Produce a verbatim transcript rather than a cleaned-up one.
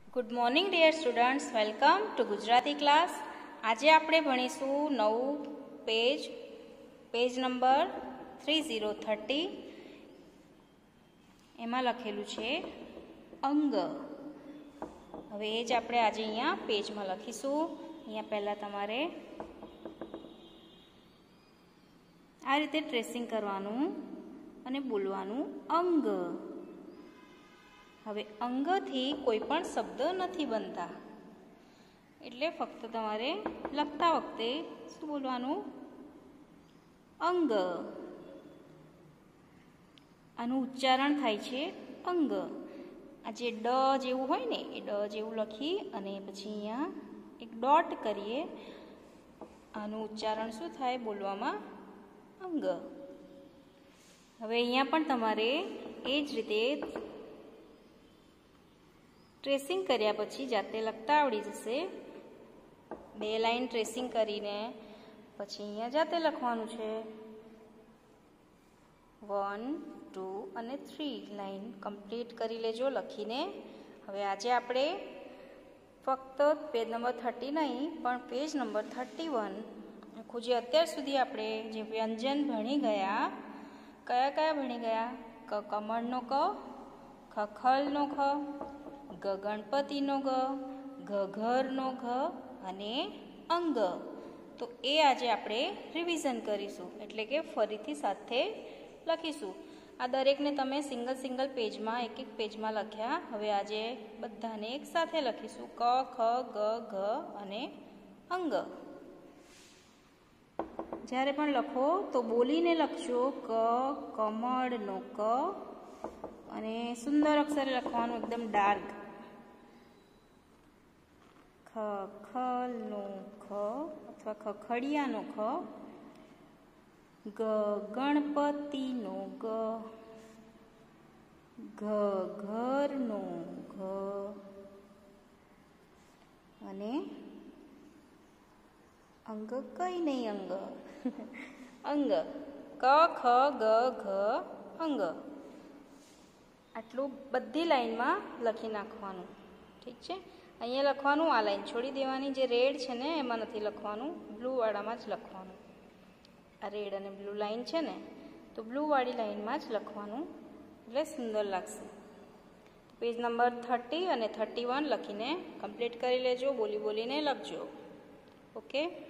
Good morning dear students, welcome to Gujarati class. આજે આપણે ભણીશું નવું page page number three zero thirty. એમાં લખેલું છે અંગ. હવે એ જ આપણે આજે અહીંયા પેજમાં લખીશું. અહીંયા પહેલાં તમારે આ રીતે ટ્રેસિંગ કરવાનું અને બોલવાનું અંગ. હવે અંગથી કોઈ પણ શબ્દ નથી બનતા, એટલે ફક્ત તમારે લખતા વખતે શું બોલવાનું? અંગ. આનું ઉચ્ચારણ થાય છે અંગ. આ જે ડ જેવું હોય ને એ ડ જેવું લખી અને પછી અહીંયા એક ડોટ કરીએ. આનું ઉચ્ચારણ શું થાય બોલવામાં? અંગ. હવે અહીંયા પણ તમારે એ જ રીતે ટ્રેસિંગ કર્યા પછી જાતે લખતા આવડી જશે. બે લાઈન ટ્રેસિંગ કરીને પછી અહીંયા જાતે લખવાનું છે. વન ટુ અને થ્રી લાઈન કમ્પ્લીટ કરી લેજો લખીને. હવે આજે આપણે ફક્ત પેજ નંબર થર્ટી નહીં પણ પેજ નંબર થર્ટી વન આખું જે અત્યાર સુધી આપણે જે વ્યંજન ભણી ગયા, કયા કયા ભણી ગયા? ક કમળનો ક, ખ ખલનો ખ, ગ ગણપતિનો ગ, ઘ ઘરનો ઘ અને અંગ. તો એ આજે આપણે રિવિઝન કરીશું, એટલે કે ફરીથી સાથે લખીશું. આ દરેકને તમે સિંગલ સિંગલ પેજમાં એક એક પેજમાં લખ્યા. હવે આજે બધાને એક સાથે લખીશું. ક ખ ગ ઘ અને અંગ. જ્યારે પણ લખો તો બોલીને લખજો. ક કમળનો ક અને સુંદર અક્ષરે લખવાનું, એકદમ ડાર્ક. ખ ખલનો ખ અથવા ખખડિયાનો ખ, ગ ગણપતિનો ગ, ઘ ઘરનો ઘ અને અંગ કઈ નહીં અંગ અંગ. ક ખ ગ ઘ અંગ. આટલું બધી લાઈનમાં લખી નાખવાનું. ઠીક છે? અહીંયા લખવાનું, આ લાઈન છોડી દેવાની. જે રેડ છે ને એમાં નથી લખવાનું, બ્લુવાળામાં જ લખવાનું. આ રેડ અને બ્લુ લાઈન છે ને, તો બ્લુવાળી લાઈનમાં જ લખવાનું, એટલે સુંદર લાગશે. પેજ નંબર થર્ટી અને થર્ટી વન લખીને કમ્પ્લીટ કરી લેજો. બોલી બોલીને લખજો. ઓકે.